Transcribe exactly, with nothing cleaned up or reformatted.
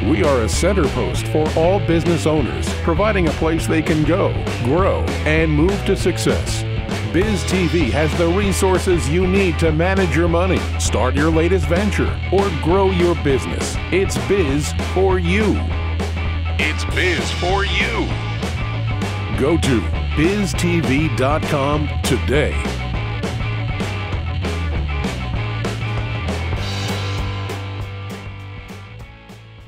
We are a center post for all business owners, providing a place they can go, grow, and move to success. Biz T V has the resources you need to manage your money, start your latest venture, or grow your business. It's Biz for you. It's Biz for you. Go to biz t v dot com today.